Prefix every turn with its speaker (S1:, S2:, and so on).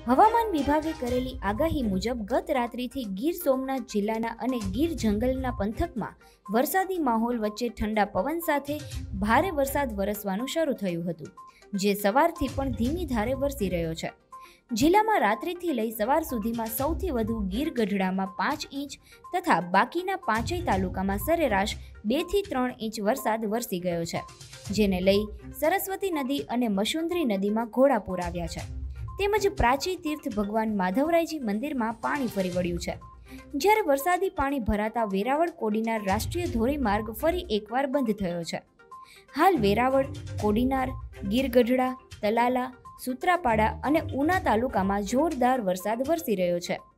S1: હવામાન વિભાગે કરેલી આગાહી મુજબ ગત રાત્રિથી ગીર સોમનાથ જિલ્લાના અને ગીર જંગલના પંથકમાં વરસાદી માહોલ વચ્ચે ઠંડા પવન સાથે ભારે વરસાદ વરસવાનું શરૂ થયું હતું, જે સવારથી પણ ધીમી ધારે વરસી રહ્યો છે. જિલ્લામાં રાત્રિથી લઈ સવાર સુધીમાં સૌથી વધુ ગીર ગઢડામાં 5 ઇંચ તથા બાકીના 5 તાલુકામાં સરેરાશ 2 થી 3 ઇંચ વરસાદ વરસી ગયો છે, જેને લઈ સરસ્વતી નદી અને મશુંદરી નદીમાં ઘોડાપૂર આવ્યા છે. તેમજ પ્રાચી તીર્થ ભગવાન માધવરાયજી મંદિરમાં પાણી ફરી વળ્યું છે. જ્યારે વરસાદી પાણી ભરાતા વેરાવળ કોડીનાર રાષ્ટ્રીય ધોરીમાર્ગ ફરી એકવાર બંધ થયો છે. હાલ વેરાવળ, કોડીનાર, ગીર ગઢડા, તલાલા, સુત્રાપાડા અને ઉના તાલુકામાં જોરદાર વરસાદ વરસી રહ્યો છે.